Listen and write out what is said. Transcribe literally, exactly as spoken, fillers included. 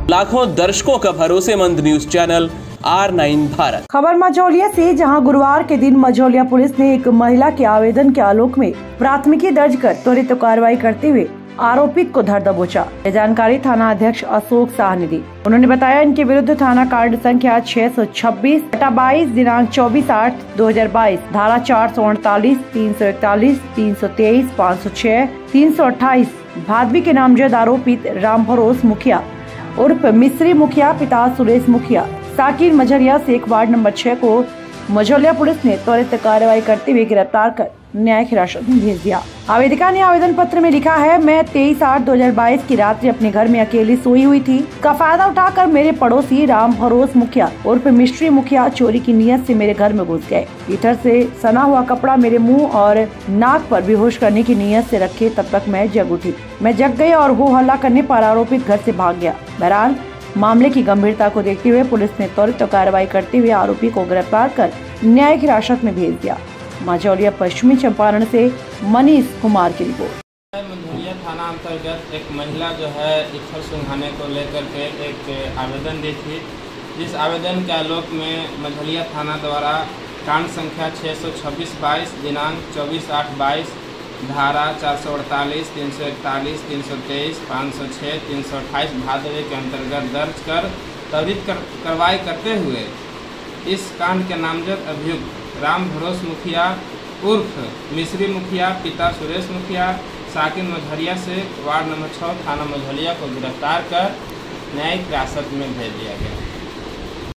लाखों दर्शकों का भरोसेमंद news channel R nine Bharat. खबर मझौलिया से, जहां गुरुवार के दिन मझौलिया पुलिस ने एक महिला के आवेदन के आलोक में प्राथमिकी दर्ज कर त्वरित कार्रवाई करते हुए आरोपित को धर दबोचा। यह जानकारी थाना अध्यक्ष अशोक शाह ने दी। उन्होंने बताया, इनके विरुद्ध थाना कार्ड संख्या छह सौ छब्बीस बटा बाईस दिनांक चौबीस आठ दो हजार बाईस, धारा चार सौ अड़तालीस, तीन सौ इकतालीस, तीन सौ तेईस, पाँच सौ छह, तीन सौ अट्ठाईस भादवी के नामजद आरोपित राम भरोस मुखिया उर्फ मिस्री मुखिया पिता सुरेश मुखिया साकिर मझरिया से एक वार्ड नंबर छह को मझौलिया पुलिस ने त्वरित कार्रवाई करते हुए गिरफ्तार कर न्यायिक हिरासत में भेज दिया। आवेदिका ने आवेदन पत्र में लिखा है, मैं तेईस आठ दो हजार बाईस की रात्रि अपने घर में अकेली सोई हुई थी। का फायदा उठाकर मेरे पड़ोसी राम भरोस मुखिया उर्फ मिस्री मुखिया चोरी की नीयत से मेरे घर में घुस गए। इधर से सना हुआ कपड़ा मेरे मुंह और नाक पर बेहोश करने की नीयत से रखे, तब तक मैं जग उठी। मैं जग गई और हो हल्ला करने पर आरोपित घर से भाग गया। बहरहाल मामले की गंभीरता को देखते हुए पुलिस ने त्वरित कार्रवाई करते हुए आरोपी को गिरफ्तार कर न्यायिक हिरासत में भेज दिया। मझौलिया पश्चिमी चंपारण से मनीष कुमार की रिपोर्ट। मझौलिया थाना अंतर्गत एक महिला जो है ईश्वर सुंघाने को लेकर के एक आवेदन दी थी, जिस आवेदन के आलोक में मझौलिया थाना द्वारा कांड संख्या छः सौ छब्बीस बाईस दिनांक चौबीस आठ बाईस, धारा चार सौ अड़तालीस, तीन सौ इकतालीस, तीन सौ तेईस, पाँच सौ छः, तीन सौ अट्ठाईस भादवे के अंतर्गत दर्ज कर त्वरित कर, कार्रवाई करते हुए इस कांड के नामजद अभियुक्त राम भरोस मुखिया उर्फ मिस्री मुखिया पिता सुरेश मुखिया साकिर मझरिया से वार्ड नंबर छः थाना मझौलिया को गिरफ्तार कर न्यायिक हिरासत में भेज दिया गया।